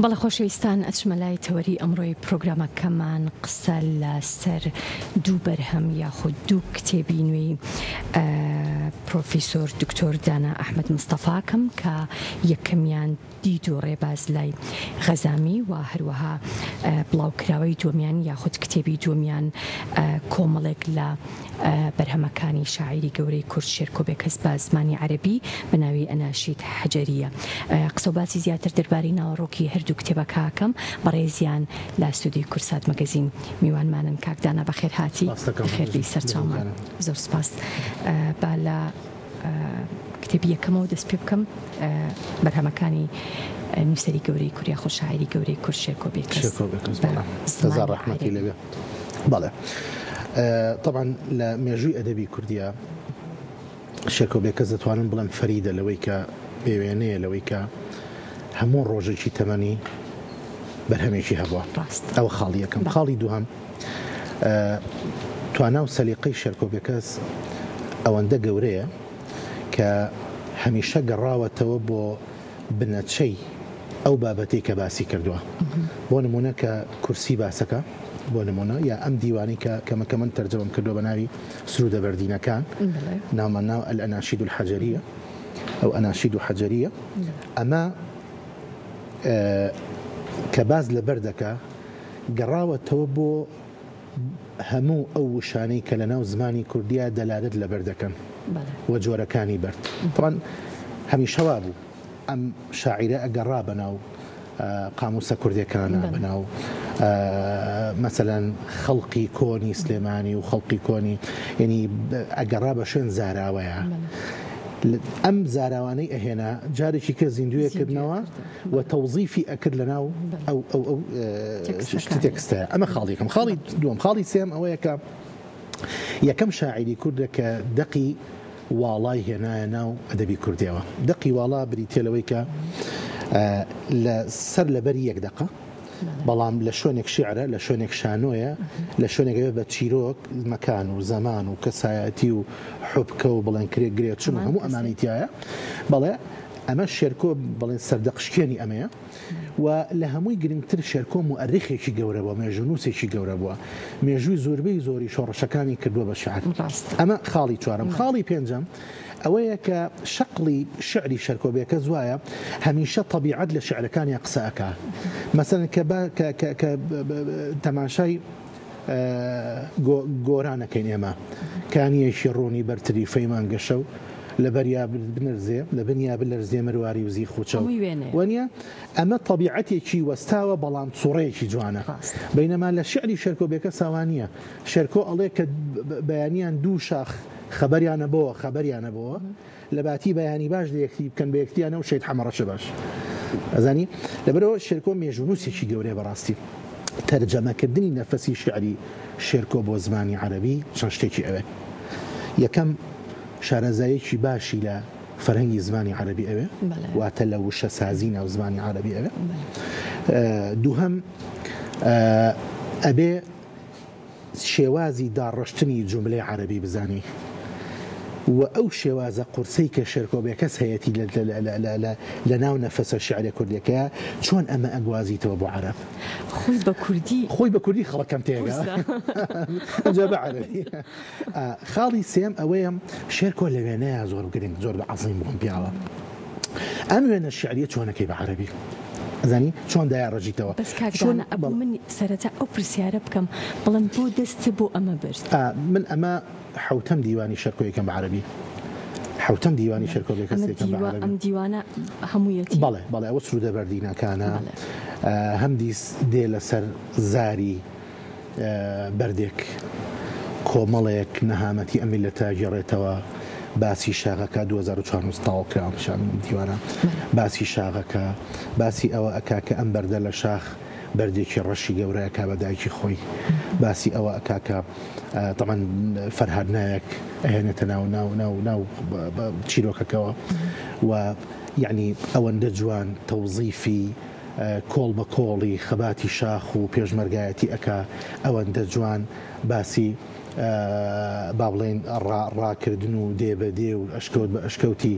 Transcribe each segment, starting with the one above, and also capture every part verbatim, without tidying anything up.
بەڵە خۆشەویستان ئەچمەلای تەوەری ئەمڕۆی پرۆگرامەکەمان قسە لەسەر دوو بەرهەم یاخود دوو کتێبی نوێی پرۆفیسۆر دکتۆر دانا ئەحمەد مستەفاکەم کە یەکەمیان دید و ڕێباز لای غەزامی و هەروەها بڵاوکراوەی دووەمیان یاخود کتێبی دووەمیان کۆمەڵێک لە بەرهەمەکانی شاعیری گەورەی کورد شێرکۆبێکەس بە زمانی عەرەبی بە ناوی ئەناشید حەجەریە. قسە و باسی زیاتر دەربارەی ناوەڕۆکی هەردوو کتێبەکەکەم بەڕێزیان لە ئەستودیۆی کورسات مەگەزین میوانمانن. کاک دانا بەخێر هاتی، بەخێربی سەرچاومان. زۆر سپاس. با لە کتێبی یەکەمەوە دەست پێ بکەم بەرهەمەکانی نووسەری گەورەی کورد یاخۆ شاعیری گەورەی کورد شێرکۆبێکەس. هەزار ڕەحمەتی لەبێ. بەڵێ طبعا لە مێژووی ئەدەبی کوردیە شێرکۆبێکەس دەتوانم بڵێم فەریدە لەوەی کە پێوێنەیە لەوەی کە هەموو ڕۆژێکی تەمەنی بەرهەمێکی هەبووە. ئەوە خاڵی یەکەم. خاڵی دووهەم توانا و سەلیقەی شێرکۆبێکەس ئەوەندە گەورەیە کە هەمیشە گەڕاوەتەوە بۆ بنەچەی ئەو بابەتەی کە باسی کردووە. بۆ نمونە کە کورسی باسەکە، بۆ نمونە یا ئەم دیوانی کە کەمەکە من تەرجەمەم کردو بە ناوی سرودە بەردینەکان، ناومان ناو ئەلئەناشید الحەجەریە، ئەو ئەناشید و حەجەریە. ئەمە کە باز لەبەر دەکا گەڕاوەتەوە بۆ هەموو ئەو وشانەی کە لە ناو زمانی کوردیە دەلالت لەبەر دەکەن وە جۆرەکانی بەرد. طبعاً هەمیشەوا بوو ئەم شاعیرە ئەگەڕا بەناو قاموسە کوردیەکانە، بەناو مەسەلەن خەڵقی کۆنی سلێمانی و خەڵقی کۆنی، یعنی ئەگەڕا بە شوێن زاراوەیە. ئەم زاراوانەی ئەهێنا جارێکی کە زیندویەکردنەوە و تەوزیفی ئەکرد لە ناو ئەو ئەو ئەو تێکستەیە. ئەمە خاڵیەکەم. خاڵی دووەم، خاڵی سێم ئەوەیە کە یەکەم شاعیری کوردە کە دەقی واڵای هێنایە ناو ئەدەبی کوردیەوە. دەقی واڵا بریتێ لەوەی کە لە سەر لەبەری یەک دەقە، بەڵام لە شوێنێک شیعرە، لە شوێنێک شانۆیە، لە شوێنێک بە چیرۆک مەکان و زەمان و کەسایەتی و حوبکە و بڵێن کرێک گرێت چون هەموو ئەمانی تایە. بەڵێ ئەمە شێرکۆ بڵێن سەردەقشکێنی ئەمەیە و لە هەمووی گرنگتر شێرکۆ مؤرخێکی گەورە بووە، مێژوونووسێکی گەورە بووە، مێژووی زۆربەی زۆری شۆڕشەکانی کردووە بە شعر. ئەمە خاڵی چوارم. خاڵی پێنجەم ئەوەیە کە شەقلی شعری شێرکۆبێکەس وایە هەمیشە طەبیعەت لە شعرەکانی قسە ئەکا. مەسەلەن کە تەماشای گۆرانەکەین ئێمە کانیەشی ڕوونی بەرتری فەیمان گەشە و لەبەریا بنرزێ لە بنیا بلەرزێ مرواری و زی خوچە وەنیە. ئەمە طەبیعەتێکی وەستاوە بەڵام سوڕەیەکی جوانە. بەینەما لە شعری شێرکۆبێکە ساوانیە. شێرکۆ ئەڵێ کە بەیانیان دوو شاخ خەبەریانە بۆوە خەبەریانە بۆوە لە باتی بەیانی باش لە یەکتی بکەن بە یەکتیانە و شەید حەمەڕەشە باش. ئەزانی لەبەرەوە شێرکۆ مێژوونووسێکی گەورەیە بەڕاستی. تەرجەمەکردنی نەفەسی شعری شێرکۆ بۆ زمانی عەرەبی چەند شتێکی ئەوێ. یەکەم شارەزایەکی باشی لە فەرهەنگی زمانی عەرەبی ئەوێ، واتە لە وشە سازی ناو زمانی عەرەبی ئەوێ. دووهەم ئەبێ شێوازی داڕەشتنی جوملەی عەرەبی بزانی و ئەو شێوازە قورسەی کە شێرکۆبێکەس هەیەی لە ناو نەفەسە شعرە کوردیەکەیە چۆن ئەمە ئەگوازیتەوە بۆ عەرەب. خۆی بە کوردی خۆی بە کوردی خەڵکەم تێگا ئەجا بە عەرەبی. خاڵی سێم ئەوەیە شێرکۆ لە وێنەیە زۆر گرنگ زۆر بە عەزیم بۆم پیاوە. ئەم وێنە شعریە چۆنەکەی بە عەرەبی زانی چۆن دایا ڕژیتەوە. بەس کاکدانە ئەبوو من سەرەتا ئەو پرسیارە بکەم بڵم بۆ دەست بۆ ئەمە برد. من ئەمە حوتەم دیوانی شێرکۆیەکەم بە عەرەبی، حوتەم دیوانی شێرکۆبێکەس ئەم دیوانە هەموویەتی. بەڵێ بەڵێ ئەوە سرودە بەردینەکانە هەم دیس دێ لەسەر زاری بەردێک کۆمەڵێک نەهامەتی ئەمی لە تاگەڕێتەوە. باسی شاغەکە دوو هەزار و چوار تاواکراوەشان دیوانە، باسی شاغەکە، باسی ئەوە ئەکا کە ئەم بەردە لە شاخ بەردێکی ڕەشی گەورەیەکا بە دایکی خۆی، باسی ئەوە ئەکا کە تەمان فەرهاد نایەک ئەهێنێتە ناو ناو ناو ناو چیرۆکەکەوە و یعنی ئەوەندە جوان تەوزیفی کۆڵ بە کۆڵی خەباتی شاخ و پێشمەرگایەتی ئەکا ئەوەندە جوان باسی با بڵێن ڕاکردن و دێ بە دێ و ئەشکەوت بە ئەشکەوتی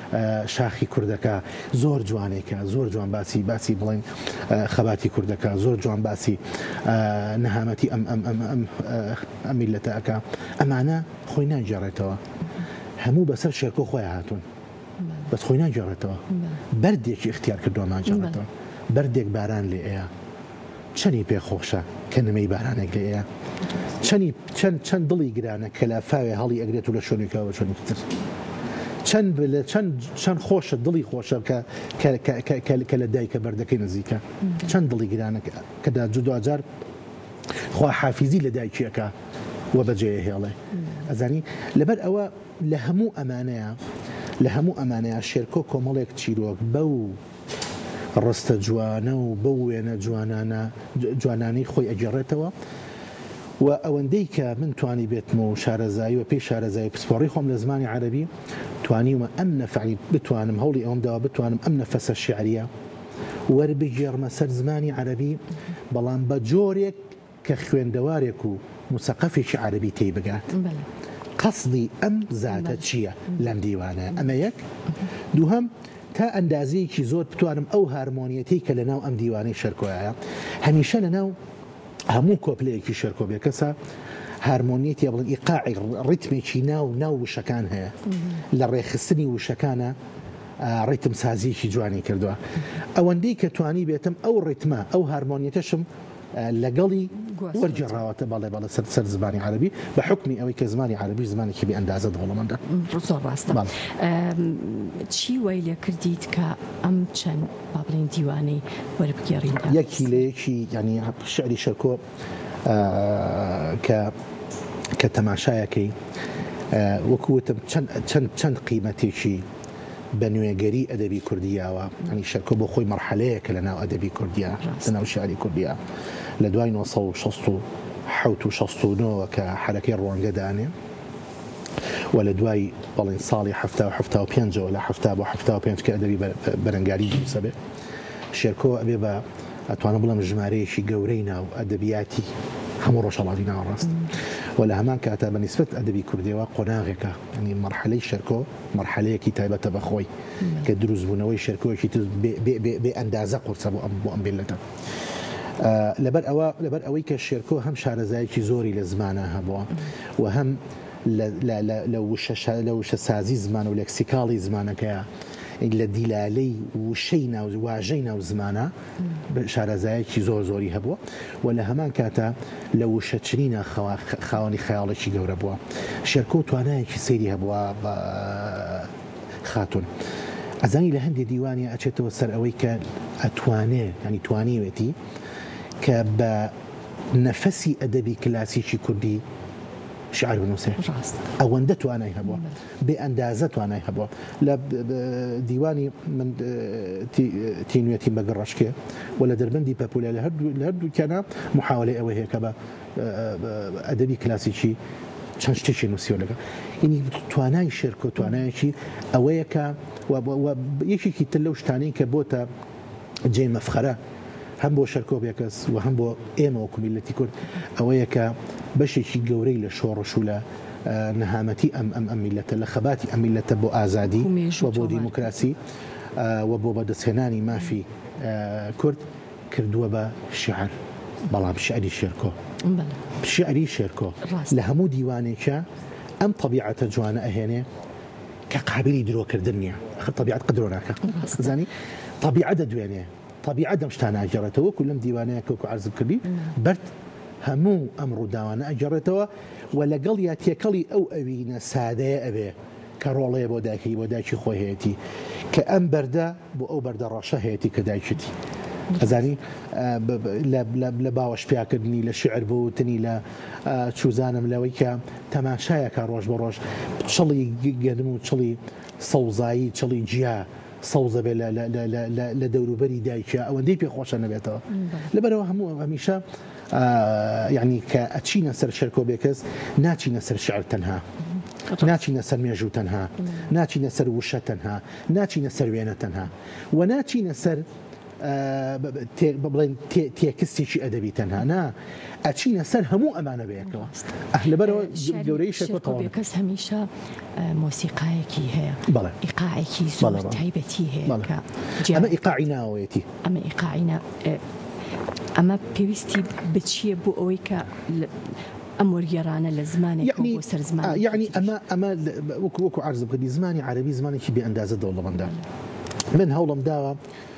شاخی کوردەکە زۆر جوانێکە زۆر جوان باسی باسی بڵین خەباتی کوردەکە زۆر جوان باسی نەهامەتی ئەم ئەم ئەم ئەم ئەم میلەتەکە ئەمانە خۆی ناگێڕێتەوە هەموو بەسەر شێرکۆ خۆیان هاتوون بەس خۆی ناگێڕێتەوە بەردێکی اختیار کردووە ناگێڕێتەوە بەردێک باران لێ ئەیە چەندی پێخۆشە کە نمەی بارانێک لێ ئەیە چەندی چەند چەند دڵی گرانە کە لافاوێ هەڵی ئەگرێت و لە شوێنێکەوە شوێنێکتر چەند چەند چەند خۆشە دڵی خۆشە کە لە دایکە بەردەکەی نزیکە چەند دڵی گرانە کەدا جودوجار خوا حافیزی لە دایکیەکە وە بەجێ هێڵێ ئەزانی لەبەر ئەوە لە هەموو ئەمانەیە لە هەموو ئەمانەیە شێرکۆ کۆمەڵێک چیرۆک بەو ڕستە جوانە و بەو وێنە جوانانە جوانانی خۆی ئەگەڕێتەوە و ئەوەندەی کە من توانی بێتم و شارەزایی و پێی شارەزایی پسپۆڕی خۆم لە زمانی عەرەبی توانیمە ئەم نەفعی بتوانم هەوڵی ئەوەمداوە بتوانم ئەم نەفەسە شیعریە وەربگێڕمە سەر زمانی عەرەبی بەڵام بە جۆرێک کە خوێندەوارێک و موسەقەفێکی عەرەبی تێی بگات قەسدی ئەم زاتە چییە لەم دیوانە ئەمە یەک دووهەم تا ئەندازەیەکی زۆر بتوانم ئەو هارمۆنیەتی کە لەناو ئەم دیوانەی شەرکۆیە هەمیشە لەناو هەموو کۆپلەیەکی شەرکۆ بێ کەسە هارمۆنیەتی بڵن ئیقاعی ڕیتمێکی ناو ناو وشەکان هەیە لە ڕێخستنی وشەکانە ڕیتم سازیەکی جوانی کردووە ئەوەندەی کە توانی بێتم ئەو ڕیتمە ئەو هارمۆنیەتەشم لەگەڵی وەرجێڕاوەتە بەڵێ بەڵە سەر سەر زمانی عەرەبی بە حکمی ئەوەی کە زمانی عەرەبی زمانێکی بێ ئەندازە دەوڵەمەندە زۆر ڕاستە چی وای لێ کردیت کە ئەم چەند با بڵێن دیوانەی وەربگێڕین یەکی لەیەکی ینی شعری شەرکۆ کە کە تەماشایەکەی وەکووتم چەند قیمەتێکی بە نوێگەری ئەدەبی کوردیاوە ئەنی شەرکۆ بۆ خۆی مەرحەلەیەکە لە ناو ئەدەبی کوردیا لە ناو شعری کوردیا لە دوای نۆ سەد و شەست و حەوت و شەست و نۆ کە حرەکەی ڕوانگەدانێ و لە دوای بەڵێن ساڵی هەفتا و هەفتا و پێنجەوە لە هەفتا بۆ هەفتا و پێنج کە ئەدەبی بەرەنگاری دروستە بێ شێرکۆ ئەبێ بە ئەتوانە بڵێم ژمارەیەکی گەورەی ناو ئەدەبیاتی هەموو ڕۆژهەڵاتی ناوەڕاست و لە هەمان کاتە بەنسبەت ئەدەبی کوردیەوە قۆناغێکە ینی مەرحەلەی شەرکۆ مەرحەلەیەکی تایبەتە بەخۆی کە دروستبوونەوەی شەرکۆیەکی بێ ئەندازە قورسە بۆ ئەم بۆ ئەم بێلەتە لەبەر ئەوە لەبەر ئەوەی کە شێرکۆ هەم شارەزایەکی زۆری لە زمانە هەبووە و هەم لە وشە سازی زمان و لەکسیکاڵی زمانەکەیە لە دیلالەی وشەی ناو واژەی ناو زمانە شارەزایەکی زۆر زۆری هەبووە و لە هەمان کاتە لە وشەچنینە خاوەنی خەیاڵێکی گەورە بووە شێرکۆ توانایەکی سەیری هەبووە بە خاتون ئەزانی لە هەندێک دیوانی ئەچێتەوە سەر ئەوەی کە ئەتوانێ ینی توانیوێتی کە بە نەفەسی ئەدەبی کلاسیکی کوردی شعر بنووسێ ئەوەندە توانای هەبووە بێ ئەندازە توانای هەبووە لە دیوانی من تینوێتی بەگەڕشکێ و لە دەربەندی پەپولە لە هەردووکیانە محاولەی ئەوە هەیە کە بە ئەدەبی کلاسیکی چەند شتێکی نووسیوە لەگە ینی توانای شێرکۆ توانایەکی ئەوەیە کە یەکێکی تر لەو شتانەی کە بۆتە جێ مەفخەرە هەم بۆ شەرکۆ بێکەس و هەم بۆ ئێمە وەکو میلەتی کورد ئەوەیە کە بەشێکی گەورەی لە شۆڕش و لە نەهامەتی ئەم ئەم ئەم میلەتە لە خەباتی ئەم میلەتە بۆ ئازادی و بۆ دیموکراسی و بۆ بەدەستهێنانی مافی کورد کردووە بە شیعر بەڵام شعری شێرکۆ شعری شێرکۆ لە هەموو دیوانێکە ئەم طبیعەتە جوانە ئەهێنێ کە قابلی درۆکردن نییە طبیعەت قدرۆ ناکە زانی طبیعەت دەدوێنێ طبیعەت دەم شتانە ئەگەڕێتەوە کە لەم دیوانەیە کە وەکو عەرزم کردی بەرد هەموو ئەم ڕووداوانە ئەگەڕێتەوە و لەگەڵ یا تێکەڵی ئەو ئەوینە سادەیە ئەبێ کە ڕۆڵەیە بۆ دایکی بۆ دایکی خۆی هەیەی کە ئەم بەردە بۆ ئەو بەردە ڕەشە هەیەی کە دایکتی ئەزانی لە باوەش پیاکردنی لە شعر بوتنی لە چوزانم لەوەی کە تەماشایەکە ڕۆژ بە ڕۆژ چڵی گەنم و چڵی سەوزایی چڵی جیا سەوزە بێ لە دەوروبەری دایکە ئەوەندەی پێخۆشە نەبێتەوە لەبەرەوە هەموو هەمیشە یعنی کە ئەچینە سەر شێرکۆ بێکەس ناچینە سەر شعر تەنها ناچینە سەر مێژوو تەنها ناچینە سەر وشە تەنها ناچینە سەر وێنە تەنها و ناچینە سەر بڵێن تێکستێکی ئەدەبی تەنها نا ئەچینە سەر هەموو ئەمانە بەیەکەوە لەبەرەوە گەورەی شەکۆتەوە کەس هەمیشە مۆسیقایەکی هەیە ئیقاعێکی زۆر تایبەتی هەیە ئەمە ئیقاعی ناوەیەتی ئەمە ئیقاعی ئەمە پێویستی بچیە بۆ ئەوەی کە ئەم وەرگێڕانە لە زمانێک بۆ سەر زمان یعنی ئەمە ئەمە وەکو وەکو عرض بکردی زمانی عەربی زمانێکی بێ ئەندازە دەوڵەمەندە من هەوڵم داوە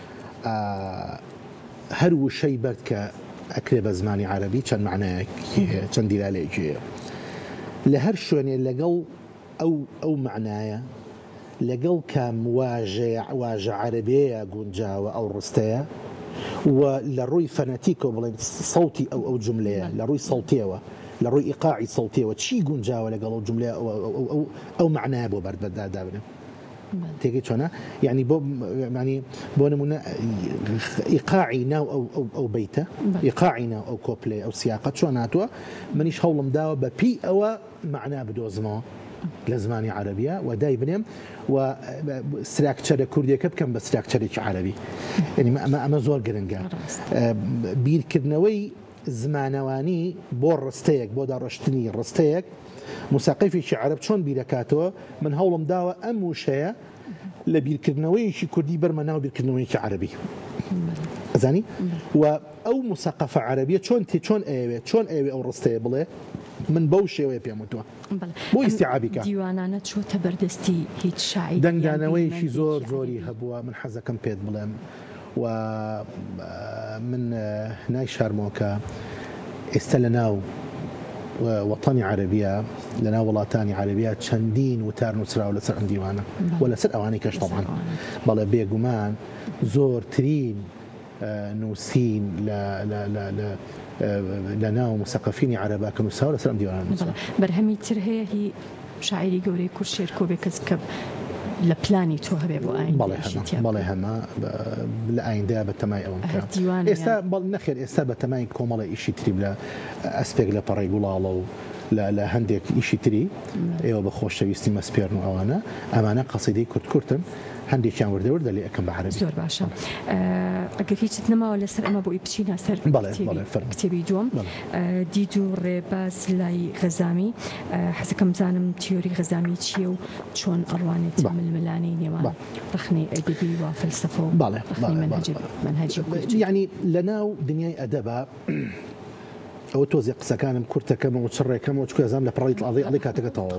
هەر وشەی بەرد کە ئەکرێ بە زمانی عەربی چەند معنایەکی هەیە چەند دیلالەیەکی هەیە لە هەر شوێنێ لەگەڵ ئەو ئەو معنایە لەگەڵ کام واژەیە واژە عەربیەیە گونجاوە ئەو ڕستەیە و لە ڕووی فەنەتیکەوە بڵێن سەوتی ئەو ئەو جملەیە لە ڕووی سەوتیەوە لە ڕووی ئیقاعی سەوتیەوە چی گونجاوە لەگەڵ ئەو جملەیە ئەو معنایە بۆ بەردەدابنێ تێگەی چۆنە یعنی بۆ ینی بۆ نمونە ئیقاعی ناو ئەو بەیتە ئیقاعی ناو ئەو کۆپلێ ئەو سیاقەت چۆن هاتووە منیش هەوڵم داوە بە پێی ئەوە معنا بدۆزمەوە لە زمانی عەربیە و دای بنێم و سراکچەرە کوردیەکە بکەم بە سراکچەرێکی عەربی یعنی ئەمە زۆر گرنگە بیرکردنەوەی زمانەوانی بۆ ڕستەیەک بۆ داڕشتنی ڕستەیەک موساقیفێکی عەرب چۆن بیرەکاتەوە من هەوڵم داوە ئەم وشەیە لە بیرکردنەوەیکی کوردی بەرمە ناو بیرکردنەوەیکی عەربی ئەزانی و ئەو موساقفە عەربیە چۆن تێ چۆن ئەوێ چۆن ئەوێ ئەو ڕستەیە بڵێ من بەو شێوەیە پێم وتووە بۆ ئیستیعابیکە دیوانانە چۆتە بەردەستی هیچ شاعیر دەنگدانەوەیشی زۆر زۆری هەبووە من حەزەکەم پێت بڵێم و من نای شارمۆکە ئێستا لە ناو وەتانی عەربیە لە ناو وڵاتانی عەربیە چەندین وتار نووسراوە لەسەر ئەم دیوانە و لەسەر ئەوانەی کەش تەبعاً بەڵێ بێگومان زۆرترین نووسین لە ناو موسەقفینی عەرەبا کە نووسراوە لەسەر ئەم دیوانە بەرهەمی تر هەیە هی شاعیری گەورەی کورد شێرکۆبێ کەس کە لە پلانی تۆ هەبێ بۆ بەڵێ هەمە لە ئایندەیە بە تەمای ئەوم ئێستا نەخێر ئێستا بە تەمای کۆمەڵی ئیشی تری لە ئەسپێک لە پەڕی گوڵاڵە و لە هەندێک ئیشی تری ئێوە بە خۆشەویستی مەسپێرن و ئەوانە ئەمانە قەسیدەی کورد کورتن هەندێکیان وردەوردە لێ ئەەکەم بە عەربی زۆر باشە ئەگەر هیچت نەماوە لەسەر ئەمە بۆی بچینە سەر کتێبی دووەم دید و ڕێباز لای غەزامی حەزەکەم بزانم تیۆری غەزامی چییە و چۆن ئەڕوانێت ململانەی نێوان ڕخنەی ئەدەبی و فەلسەفە و مەنهەجی یعنی لە ناو دنیای ئەدەبە ئەوە تۆزی قسەکانم کورتەکەمەوە چڕێکەمەوە چکۆزام لە پڕی ئەڵی ئەڵی کاتەکەتەوە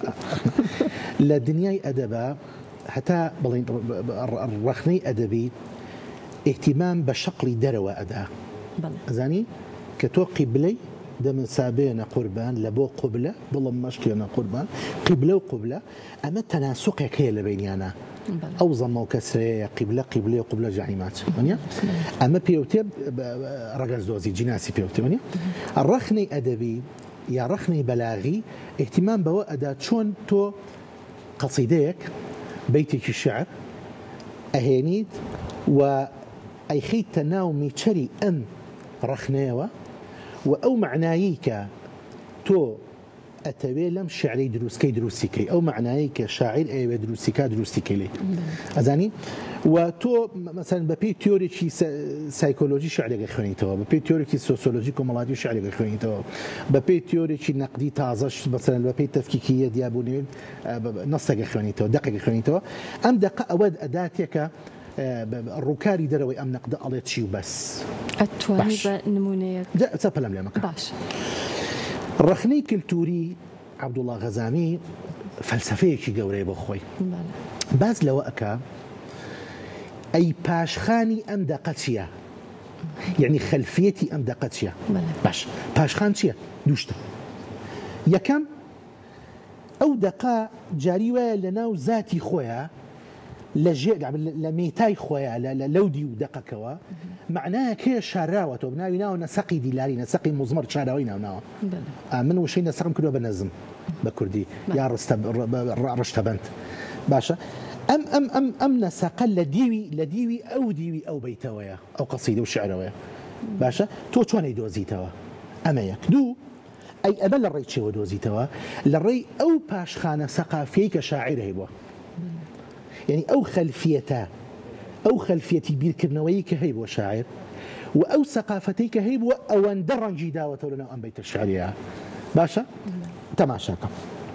لە دنیای ئەدەبە هەتا بڵین ڕخنەی ئەدەبی احتیمام بە شەقلی دەرەوە ئەدا ئەزانی کە تۆ قیبلەی دەمن سابێنە قوربان لە بۆ قوبلە بڵم مەشکێنە قوربان قیبلە و قوبلە ئەمە تەناسوقێک هەیە لە بینیانە ئەو زەمە و کەسرەیە قیبلە قیبلێ و قوبلە جەعیمات ئەمە پێوتێ ڕەگەز دۆزی جیناسی پێوتێ ڕخنەی ئەدەبی یا ڕخنەی بەلاغی احتیمام بەوە ئەدا چۆن تۆ قەسیدەیەک بەیتێکی شعر ئەهێنیت و ئەیخیتە ناو میچەری ئەم ڕخنەیەوە و ئەو معنایی کە تۆ ئەتەوێ لەم شعرەی دروستکەی دروستیکەی ئەو معنایی کە شاعیر ئەوێ دروستیکا دروستیکەی لێ ئەزانی و تۆ مەسەن بەپێی تیۆرێکی سایکۆلۆژی شعرێکی خوێنیتەوە بەپێی تیۆرێکی سۆسیۆلۆژی کۆمەڵاتی شعرێکی خوێنیتەوە بەپێی تیۆرێکی نەقدی تازەش مەسەن بەپێی تەفکیکیە دیابوونێت نەستێکی خوێنیتەوە دەقێکی خوێنیتەوە ئەم دەقە ئەوە ئەداتێکە ڕووکاری دەرەوەی ئەم نەقدە ئەڵێت چی و بەس ئەتوانی بە نمونەیەک پەلەم لێمەکە باش ڕخنەی کللتوری عەبدوڵڵا غەزامی فەلسەفەیەکی گەورەی بۆ خۆی باز لەوە ئەکا ئەی پاشخانی ئەم دەقە چییە یعنی خەلفیەتی ئەم دەقە چییە باش پاشخان چییە دووشتە یەکەم ئەو دەقا جاری وایە لە ناو زاتی خۆیە لە ژێر لە مێتای خۆیان لە لەودی و دەقەکەوە معنایە کێ شاراوە تۆ بناوی ناوە نەسەقی دیلاری نەسەقی مزمەر چاراوی ناوناوە من وشەی نەسەقم کردووە بە نەزم بە کوردی یا ڕشتەبەند باشە ئەم ئەم ئەم ئەم نەسەقە لە دیوی لە دیوی ئەو دیوی ئەو بەیتەوەیە ئەو قەسیدە و شعرەوەیە باشە تۆ چۆنەی دۆزیتەوە ئەمە یەک دوو ئەی ئەمە لە ڕێی چێوە دۆزیتەوە لە ڕێی ئەو پاشخانە سەقافیەی کە شاعیر هەیبووە یعنی ئەو خەلفیەتە ئەو خەلفیەتی بیرکردنەوەی کە هەیە بۆ شاعر و ئەو سەقافەتەی کە هەیە بووە ئەوەندە ڕەنگی داوەتەوە لەناو ئەم بەیتە شعریە. باشە تەماشاکەم.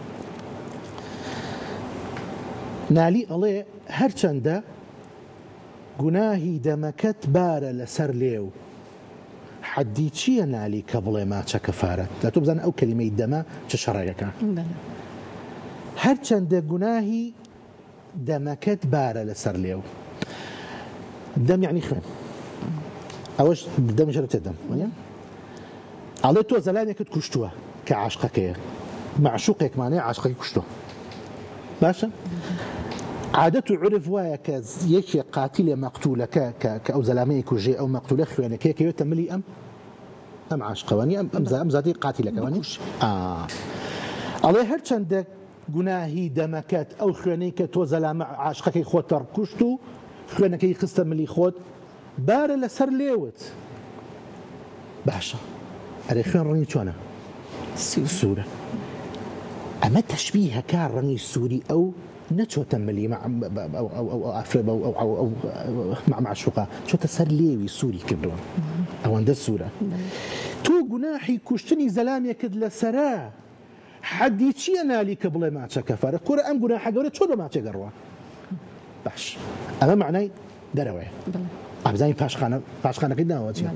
نالی ئەڵێ هەرچەندە گوناهی دەمەکەت بارە لەسەر لێو حەدی چییە نالی کە بڵێ ماچە کەفارەت؟ دا تۆ بزانە ئەو کەلیمەی دەمە چه شەڕێگەکە. هەرچەندە گوناهی دەمەکەت بارە لەسەر لێو. دەم یعنی خوێن، ئەوەش دەمژرە دەم ئەڵێ تۆ زەلانێکت کوشتووە کە عاشقەکەیە، معشوقێکمانەیە عاشقەکەی کوشتووە. باشە عادەت و عرف وایە کە یەکێک قاتیلێ مەقتولەکە کە ئەو زەلامەیە کوژێ ئەو مەقتولە خوێنەکەی کەوێتە ملی ئەم ئەم عاشقەوەنی ئەم زادی قاتیلەکەوانی. ئەڵێ هەرچەندە گوناهی دەمەکەت ئەو خوێنەی کە تۆ زەلامە عاشقەکەی خۆت کوشت و خوێنەکەی خستە ملی خۆت بارە لەسەر لێوت. باشە ئەرێ خوێن ڕەنگی چۆنە؟ سوورە. ئەمە تەشبیهەکە ڕەنگی سووری ئەو نەچۆتە ملی مع معشوقە، چۆتە سەر لێوی سووری کردووە. ئەوەندە سوورە. تۆ گوناحی کوشتنی زەلامێکت لەسەرە حەدی چییە نالی کە بڵێ ماچە کەفارە؟ کورە ئەم گوناحە گەورە چۆن بە ماچێ گەڕوە؟ باش ئەمە معنای دەرەوەیە. ئابزانی پاشخانەکەی ناوە چیە؟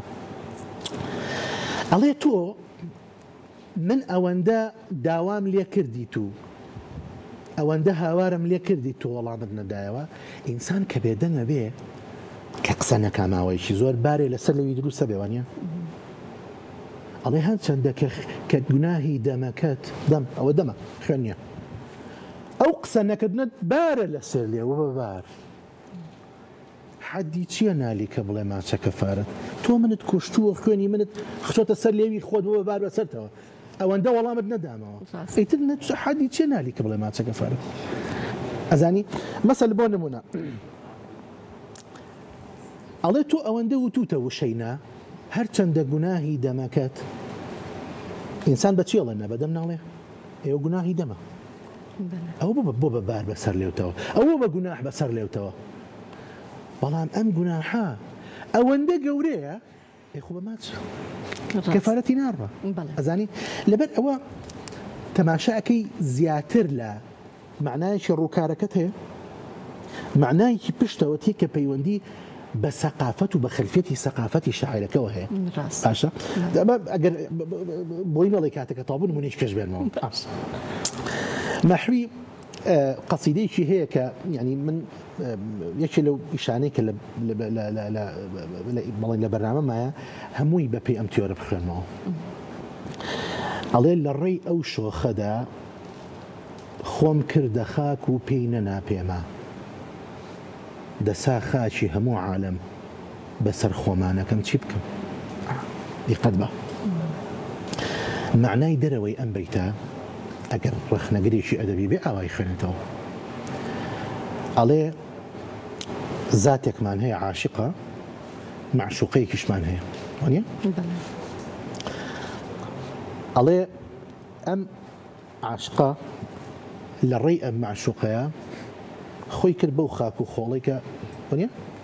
ئەڵێ تۆ من ئەوەندە داوام لێ کردی تو ئەوەندە هاوارم لێ کردی تۆ وەڵامت نەدایەوە. ئینسان کە بێدەنگە بێ کە قسە نەکاماوەیشی زۆر بارێ لەسەر لەوی دروستە بێوانە. ئەڵێ هەرچەندە کە گوناهی دەمەکەت دەم ئەوە دەمە خوێنیە ئەو قسە نەکردنت بارە لەسەر لێوە بەبار. حەدی چییە نالی کە بڵێ ماچە کەفارەت؟ تۆ منت کوشتووە خوێنی منت خچۆتە سەر لێوی خۆت بۆ بەبار بەسەرتەوە ئەوەندە وەڵامت نەدامەوە. ئیتر حەدی چیە نالی کە بڵێ ماچە کەفارەت؟ ئەزانی مەسەل بۆ نمونە ئەڵێ تۆ ئەوەندە وتوتە وشەینا هەرچەندە گوناهی دەمەکەت ئینسان بە چیڵێ نە بەدەم ناڵێ ئێوە گوناهی دەمە ئەو بۆ بەبار بەسەر لێوتەوە ئەوە بە گوناح بەسەر لێوتەوە. بەڵام ئەم گوناحە ئەوەندە گەورەیە ئێخۆ بە ماچ کەفارەتی ناڕە. ئەزانی لەبەر ئەوە تەماشاکەی زیاتر لە معنایەکی ڕووکارەکەت هەیە، معنایەکی پشتەوە تێ کە پەیوەندی بە سەقافەت و بە خەلفێتی سەقافەتی شاعیرەکەەوە هەیە. باشە ئەگەر بۆی نەڵی کاتێکە تاابوو نمونەیەک کەش بێنەوە. مەحوی قەسیدەیەکی هەیە کە ینی من یەکێ لەو ئیشانەی کە بەڵێن لە بەرنامەمایە هەمووی بە پێی ئەم تیۆرە بخوێنەوە. ئەڵێ لە ڕێی ئەو شۆخەدا خۆم کردە خاک و پێی نەناپێمە دەسا خاچی هەموو عالم بەسەر خۆمانەکەم چی بکەم؟ دیقەت بە معنای دەرەوەی ئەم بەیتە ئەگەر ڕخنەگرێکی ئەدەبی بێ ئاوای خوێنێتەوە. ئەڵێ زاتێکمان هەیە عاشقە معشوقەیەکیشمان هەیە وانە؟ ئەڵێ ئەم عاشقە لە ڕێی ئەم معشوقەیە خۆی کرد بەو خاک و خۆڵی کە وانە؟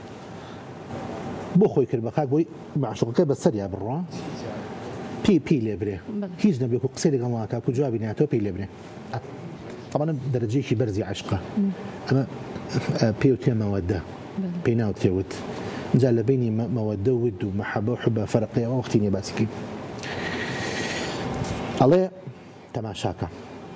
بۆ خۆی کرد بە خاک بۆی معشوقەکە بەسەریا بڕۆ پێی پێی لێبرێ هیچ نەبێت و قسەی لەگەڵ وڵاکە و جوابی ناتەوە پێی لێبرێ. طبعا دەرەجەیەکی بەرزی عاشقە ئەمە پێ و تێ مەوەدە پێی ناوتێوت جا لە بینی مەوەدە ود و مەحەبە و حوبە فەرقی ئەوە وەختی نیە باسیکەی. ئەڵێ تەماشاکە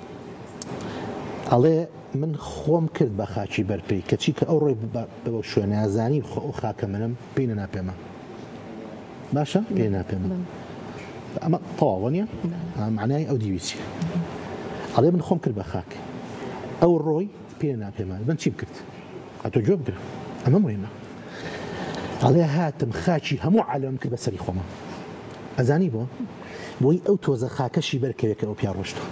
ئەڵێ من خۆم کرد بە خاکی بەرپێی کەچی کە ئەو ڕێ بەوە شوێنازانی ئەو خاکە منم پێی نەناپێمە. باشە پێی ناپێمە ئەمە تەواوە نیە معنای ئەو دیویچی. ئەڵێ من خۆم کرد بە خاک ئەو ڕۆی پێ ناپێمە من چی بکرد؟ ئەتۆ گوێ بگرە ئەمە مهمە. ئەڵێ هاتم خاکی هەموو عالەم کرد بەسەری خۆمە. ئەزانی بۆ بۆی ئەو تۆزە خاکەشی بەرکەوێکە ئەو پیا ڕۆشتە.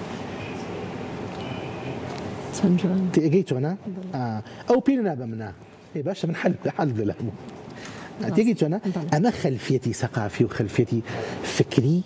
تێگەی چۆنە؟ ئەو پێ نابە منە ئێ باشە من حەل حەل لە هەموو تێگەی چۆنە؟ ئەمە خەلفێتی سەقافی و خەلفێتی فکری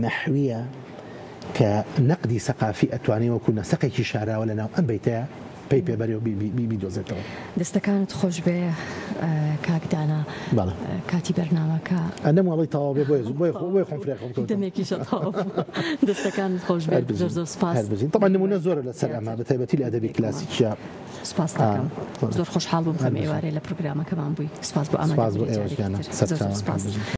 مەحویە کە نەقدی سەقافی ئەتوانێ وەکو نەسەقێکی شاراوە لە ناو ئەم بەیتەیە پێی پێبەرێ و بیدۆزێتەوە. دەستەکانت خۆش بێ کاکدانا کاتی بەرنامەکە ئەنەم وڵی تەواو بێ بۆی خۆم فرێ خۆم دەمێکیشە تەواو دەستەکانت خۆش بێ زۆر زۆر سپاس. طبعا نمونە زۆرە لەسەر ئەمە بە تایبەتی لە ئەدەبی کلاسیکیە. سپاس دەکەم زۆر خۆشحاڵ بووم کە ئێوارێ لە پروگرامەکەمان بووی. سپاس بۆ ئەمە. سپاس بۆ ئێوەش گیانە.